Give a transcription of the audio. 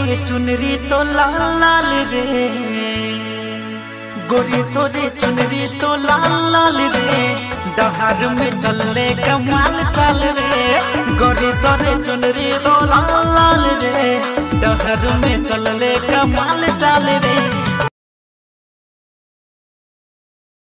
चुनरी तो लाल लाल रे, गोरी तोरे चुनरी तो लाल लाल रे, डहार में चलले कमाल चाल रे। गोरी तोरे चुनरी तो लाल लाल रे, डहार में चलले कमाल चाल रे।